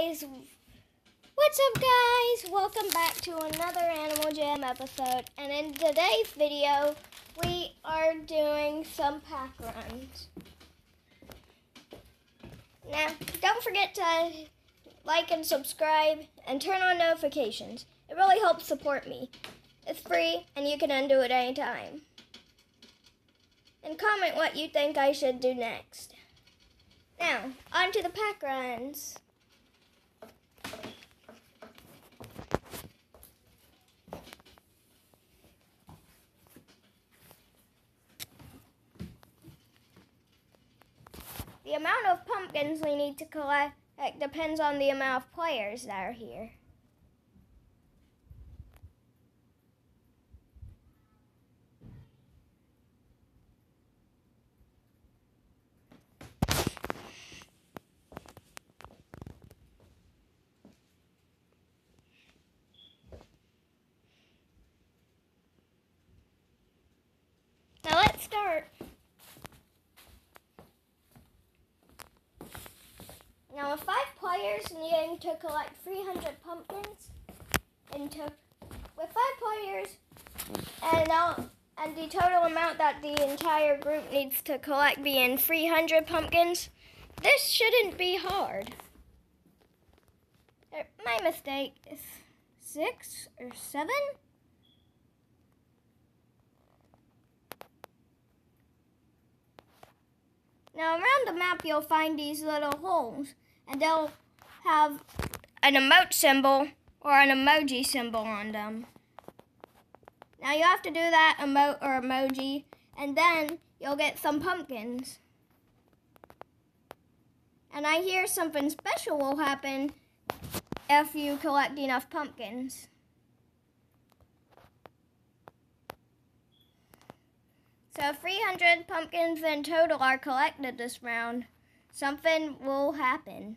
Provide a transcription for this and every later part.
guys? What's up, guys? Welcome back to another Animal Jam episode. And in today's video, we are doing some pack runs. Now, don't forget to like and subscribe and turn on notifications. It really helps support me. It's free and you can undo it anytime. And comment what you think I should do next. Now, on to the pack runs. The amount of pumpkins we need to collect depends on the amount of players that are here. Now let's start. Now with 5 players needing to collect 300 pumpkins, with 5 players and the total amount that the entire group needs to collect being 300 pumpkins, this shouldn't be hard. My mistake is 6 or 7? Now around the map you'll find these little holes, and they'll have an emote symbol or an emoji symbol on them. Now you have to do that emote or emoji, and then you'll get some pumpkins. And I hear something special will happen if you collect enough pumpkins. So 300 pumpkins in total are collected this round. Something will happen.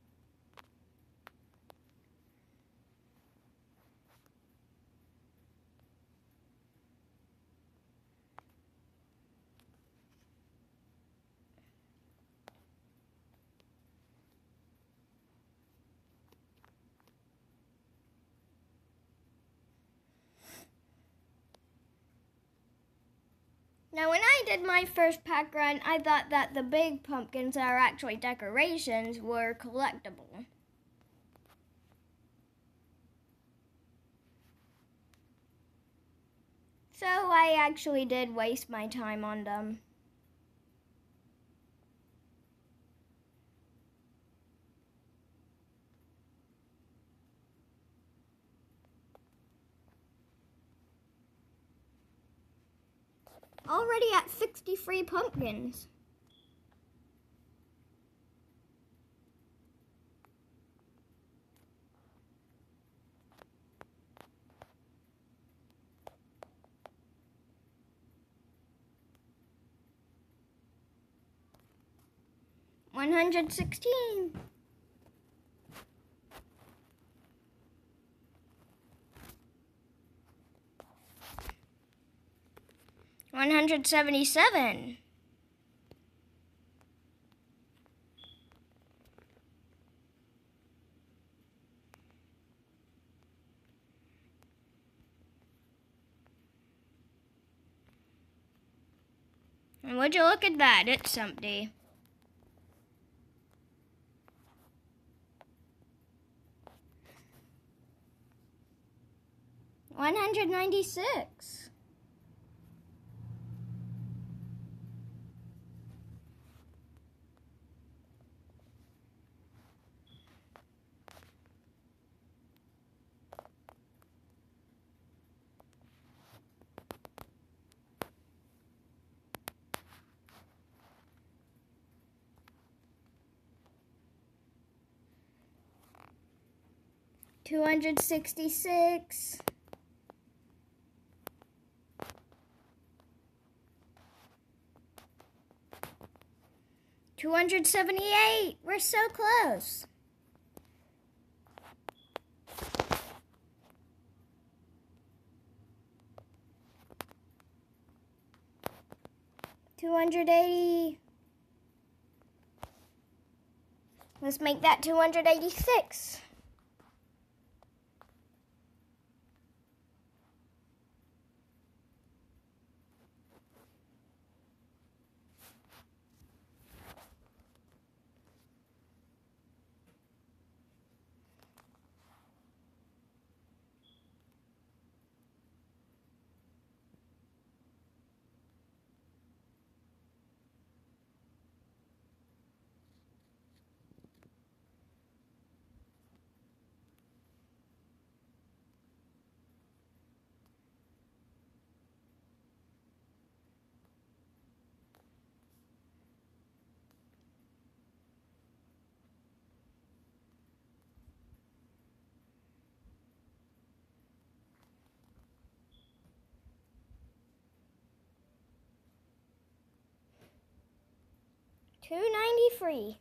Now, when I did my first pack run, I thought that the big pumpkins that are actually decorations were collectible. So I actually did waste my time on them. Already at 63 pumpkins. $116. 177. And would you look at that? It's empty. $196. $266. $278. We're so close. $280. With Let's make that 286. $2.93.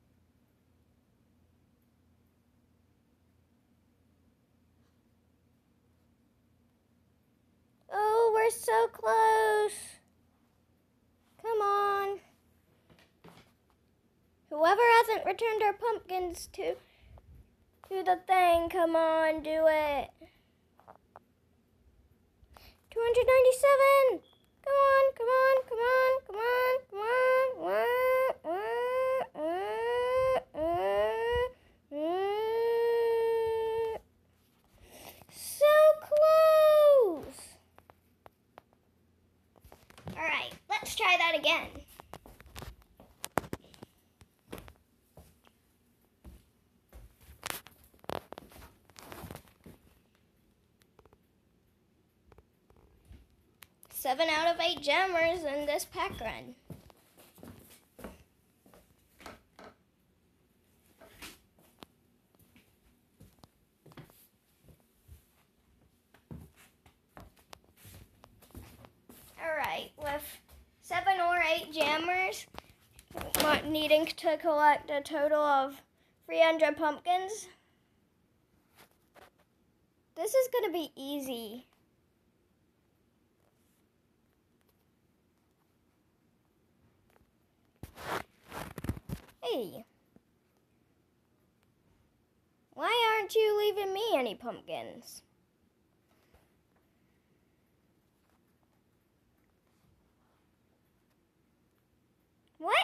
Oh, we're so close. Come on. Whoever hasn't returned our pumpkins to the thing, come on, do it. 297. Come on, come on, come on, come on, come on. So close. All right, let's try that again. Seven out of 8 jammers in this pack run. Alright, with 7 or 8 jammers, needing to collect a total of 300 pumpkins, this is going to be easy. Hey, why aren't you leaving me any pumpkins? What?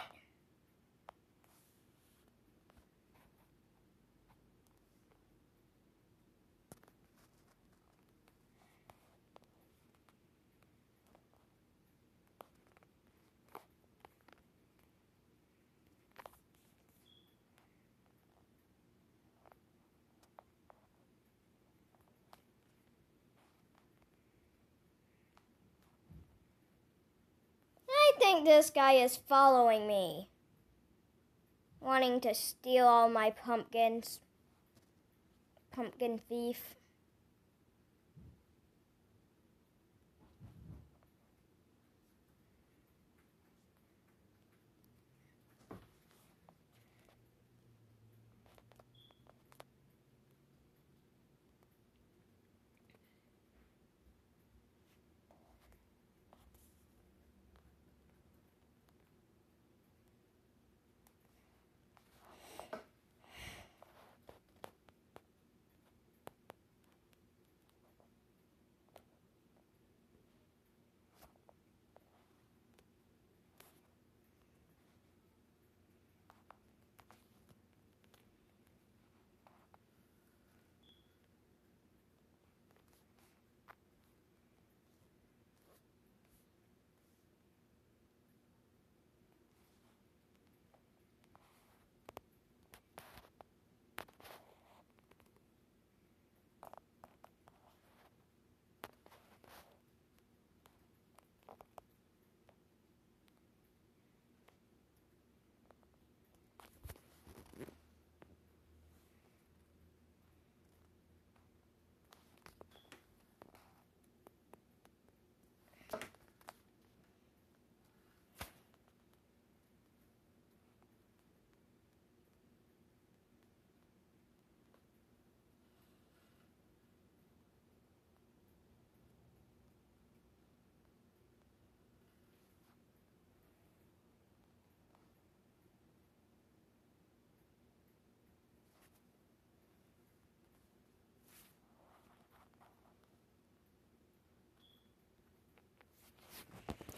I think this guy is following me, wanting to steal all my pumpkins. Pumpkin thief.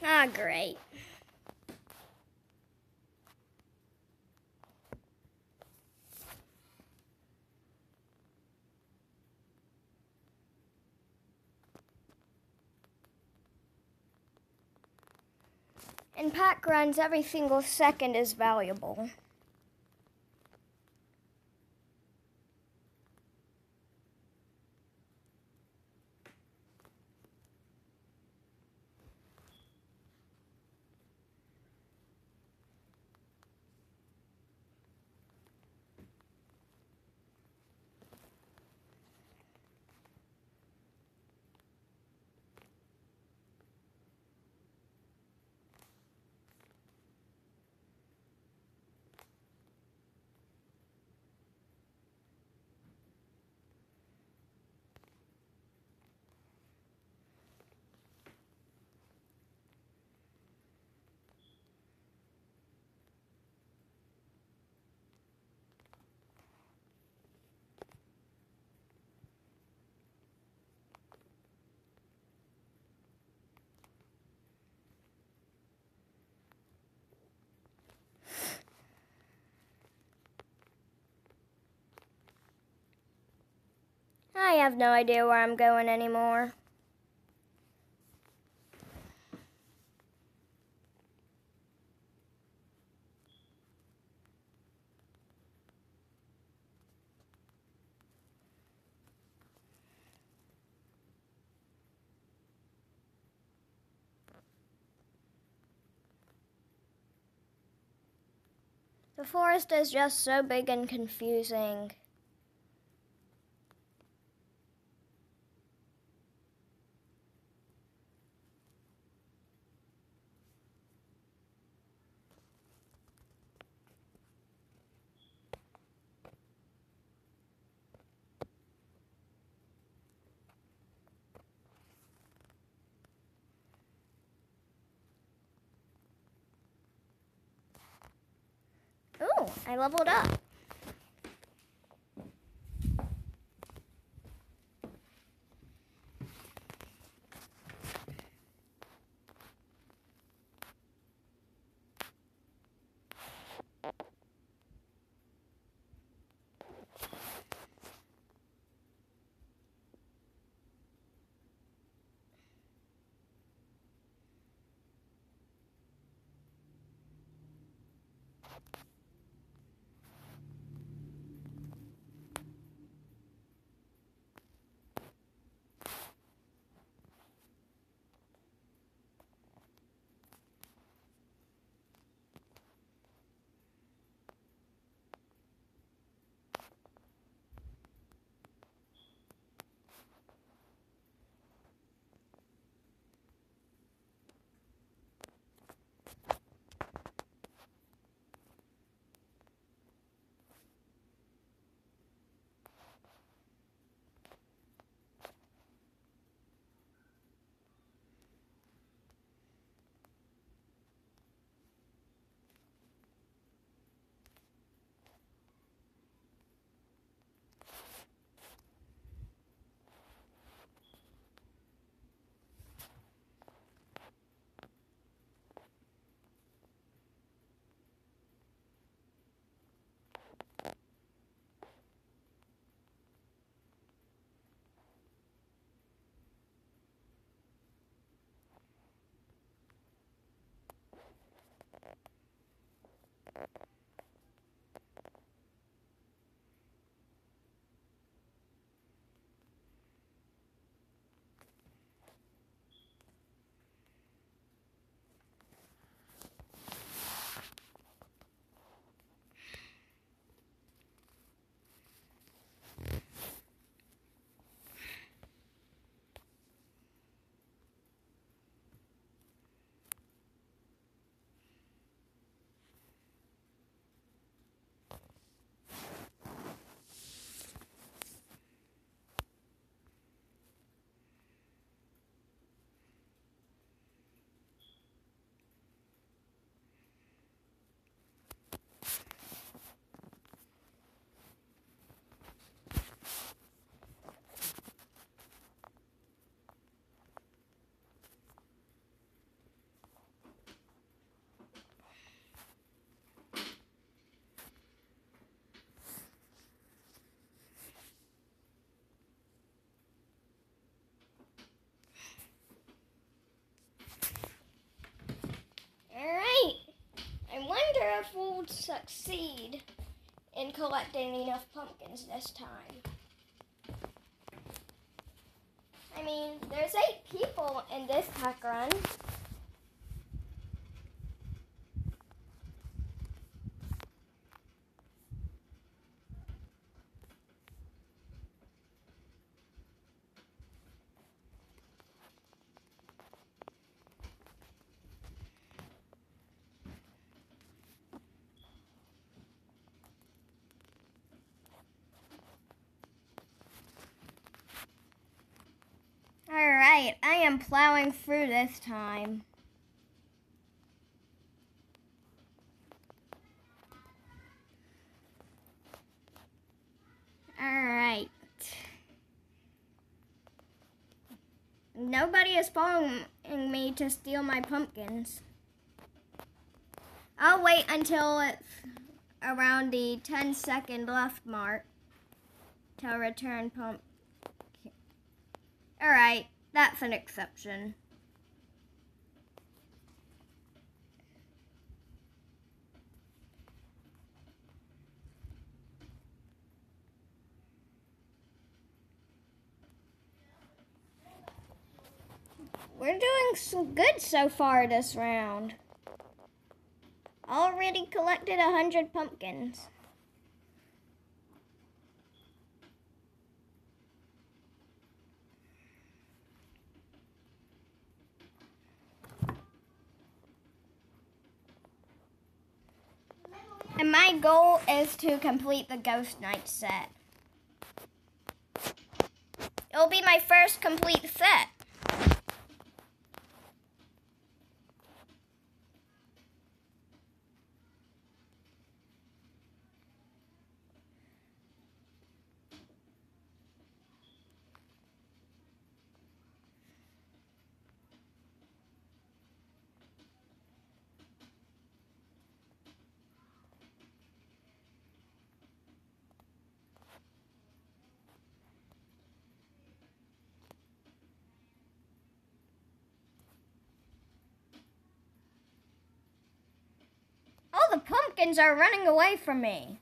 Ah, great. In pack runs, every single second is valuable. I have no idea where I'm going anymore. The forest is just so big and confusing. Ooh, I leveled up. able to succeed in collecting enough pumpkins this time. I mean, there's 8 people in this pack run. Alright, I am plowing through this time. Alright. Nobody is following me to steal my pumpkins. I'll wait until it's around the 10-second left mark to return pumpkin. Alright, that's an exception. We're doing so good so far this round. Already collected 100 pumpkins. And my goal is to complete the Ghost Knight set. It'll be my first complete set. All the pumpkins are running away from me.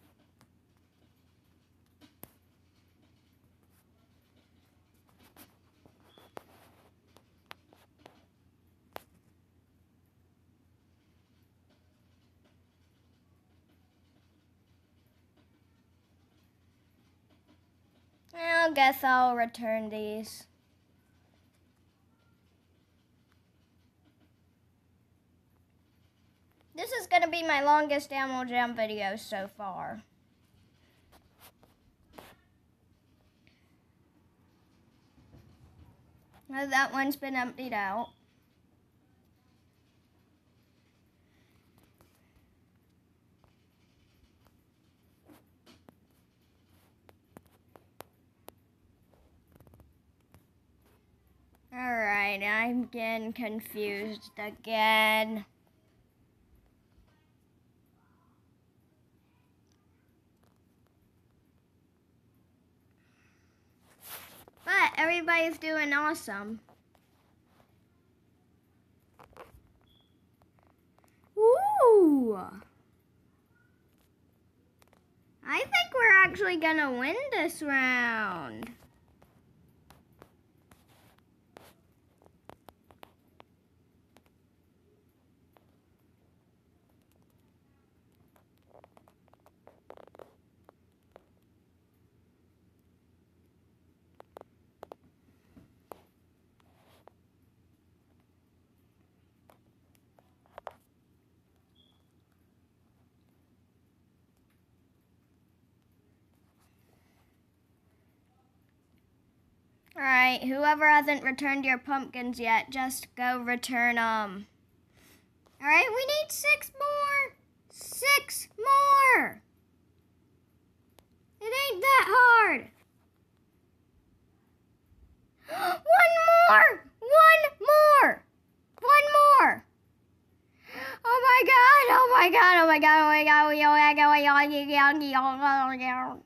I guess I'll return these. This is going to be my longest Animal Jam video so far. Now that one's been emptied out. Alright, I'm getting confused again. But everybody's doing awesome. Ooh! I think we're actually gonna win this round. Alright, whoever hasn't returned your pumpkins yet, just go return them. Alright, we need 6 more. 6 more. It ain't that hard. 1 more. 1 more. 1 more. Oh my god, oh my god, oh my god, oh my god, oh my god, oh my god.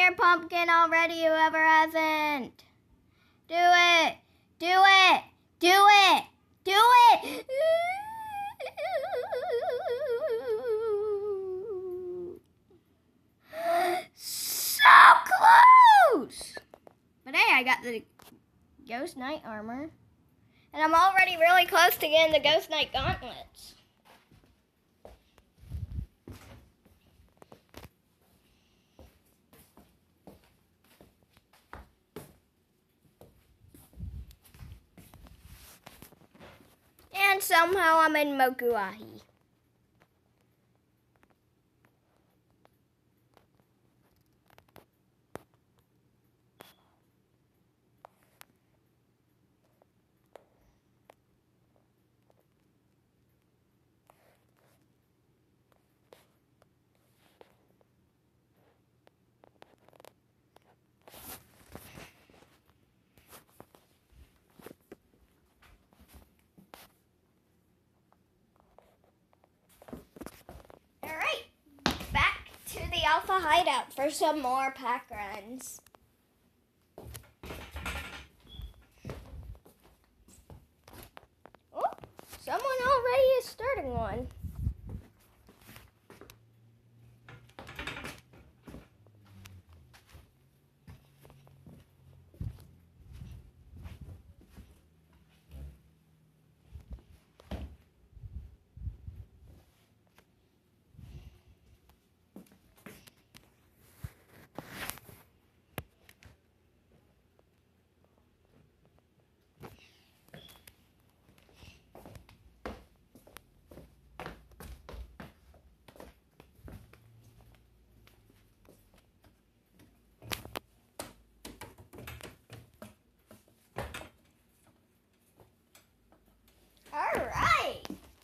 your pumpkin already, whoever hasn't. Do it. Do it. Do it. Do it. So close. But hey, I got the Ghost Knight armor. And I'm already really close to getting the Ghost Knight gauntlets. And somehow I'm in Mokuahi. The Alpha Hideout for some more pack runs. Oh, someone already is starting one. All right.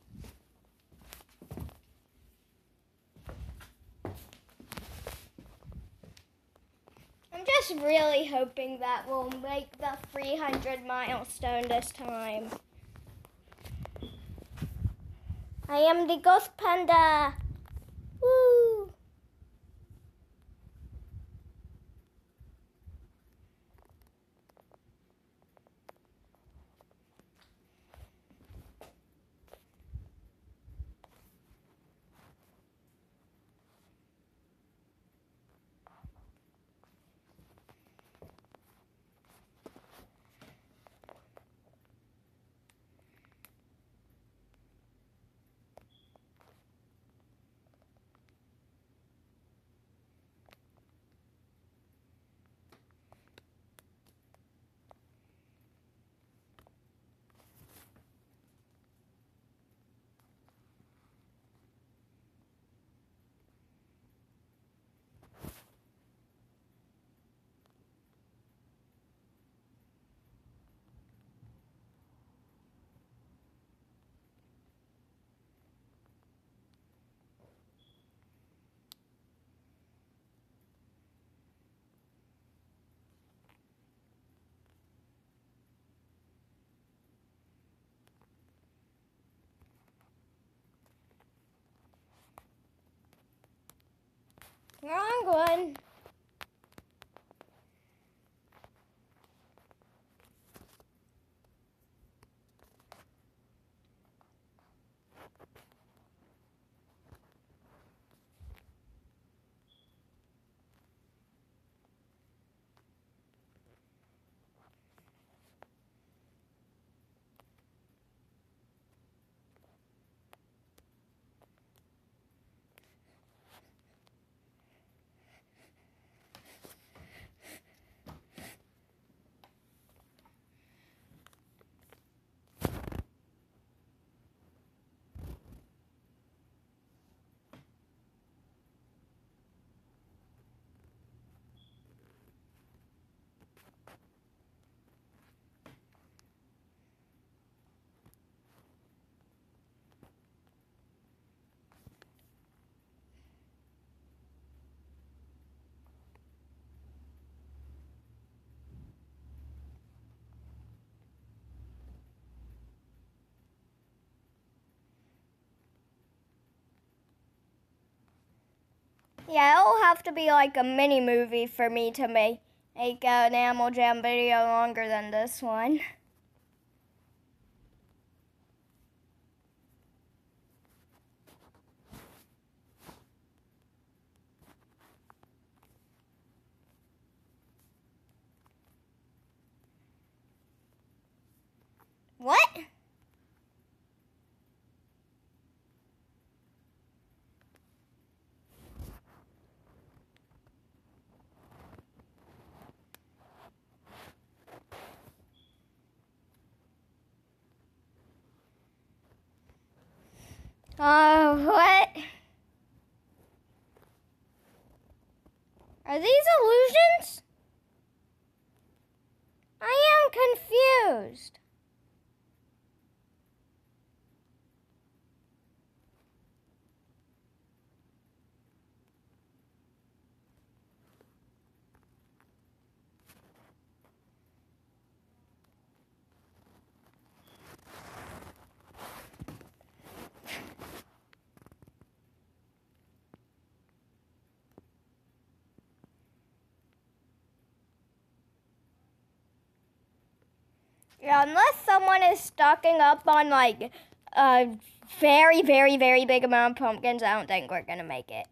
I'm just really hoping that we'll make the 300 milestone this time. I am the Ghost Panda. Woo! Wrong one. Yeah, it'll have to be like a mini movie for me to make an Animal Jam video longer than this one. What? What? Are these illusions? I am confused. Yeah, unless someone is stocking up on like a very, very, very big amount of pumpkins, I don't think we're gonna make it.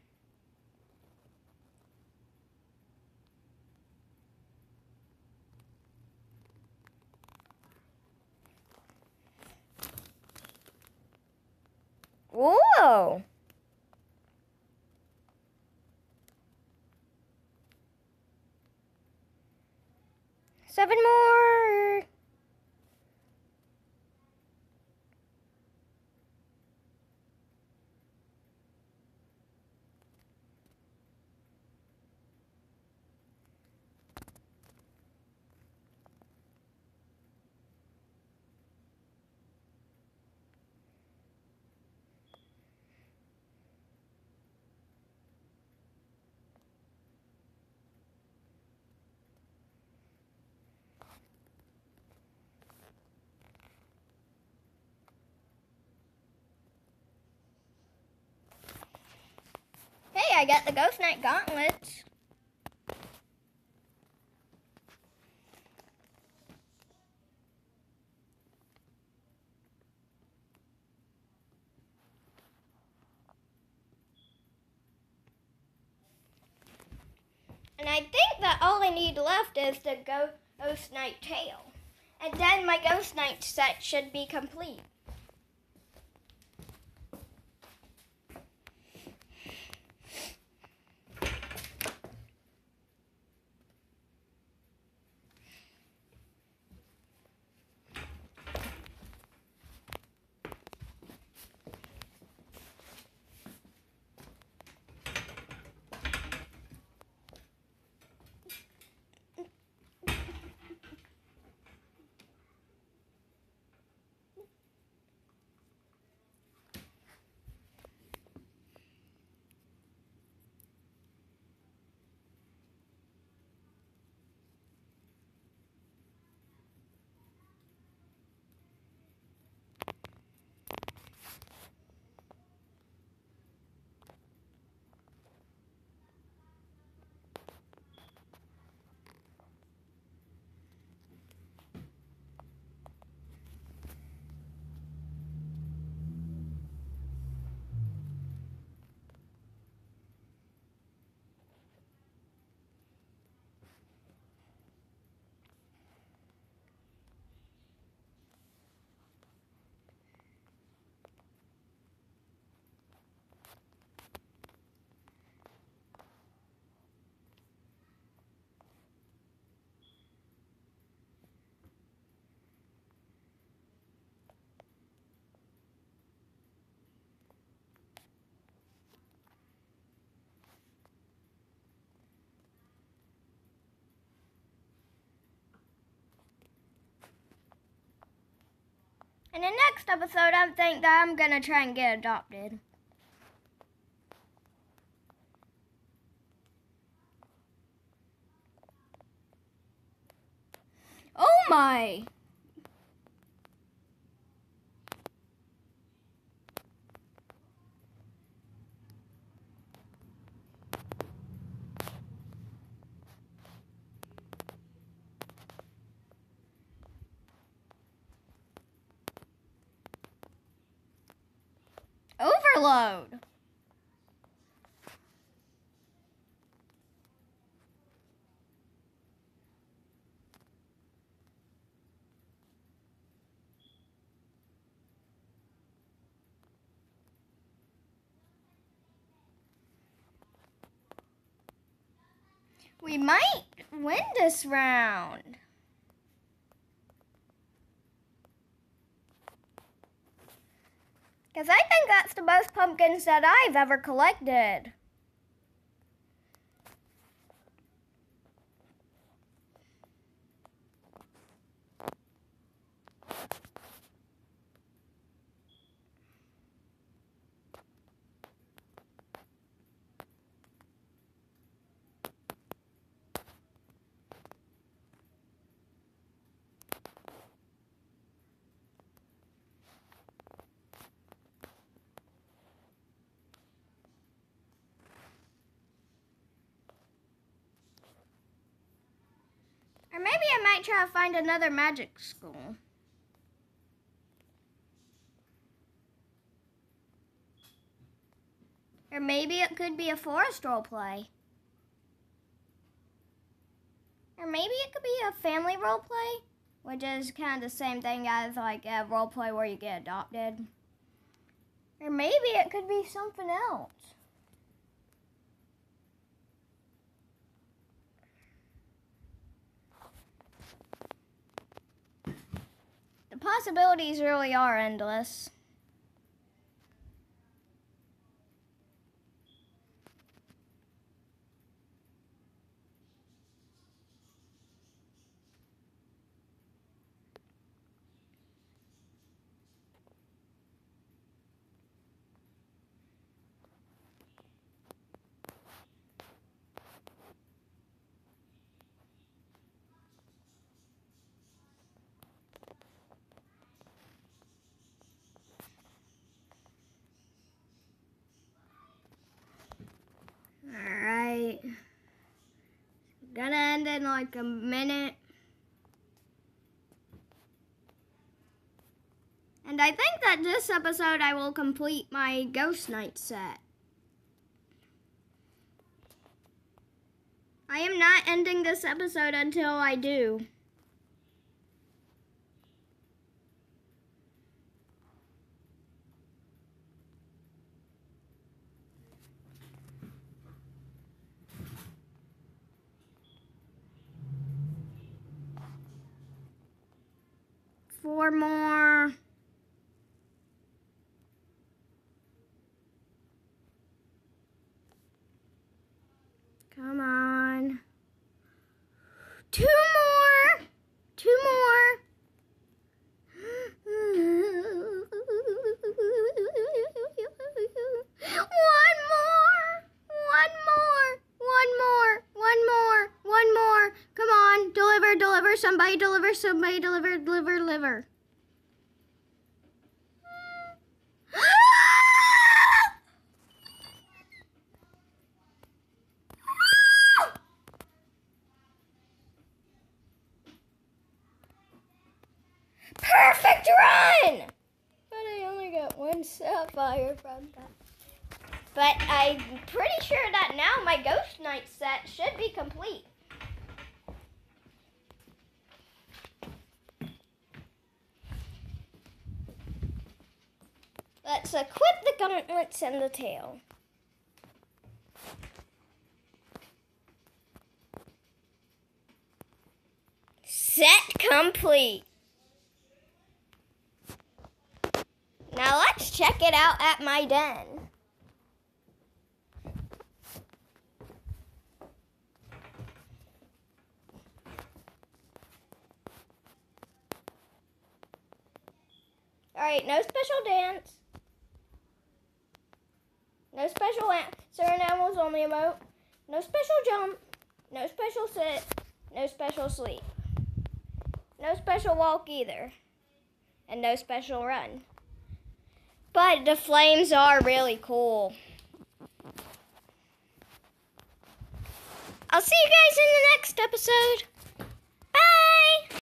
Whoa! Seven more! Hey, I got the Ghost Knight gauntlets. And I think that all I need left is the Ghost Knight tail. And then my Ghost Knight set should be complete. In the next episode, I think that I'm gonna try and get adopted. Oh my! overload. We might win this round. Because I think that's the most pumpkins that I've ever collected. Or maybe I might try to find another magic school. Or maybe it could be a forest roleplay. Or maybe it could be a family roleplay, which is kind of the same thing as like a roleplay where you get adopted. Or maybe it could be something else. The possibilities really are endless. Alright. Gonna end in like a minute. And I think that this episode I will complete my Ghost Knight set. I am not ending this episode until I do. Four more. Come on. Two more. Two more. One more. Come on, deliver, somebody deliver. Perfect run! But I only got one sapphire from that. But I'm pretty sure that now my Ghost Knight set should be complete. Let's equip the gauntlets and the tail. Set complete. Now let's check it out at my den. Alright, no special dance. No special certain animals only emote. No special jump. No special sit. No special sleep. No special walk either. And no special run. But the flames are really cool. I'll see you guys in the next episode.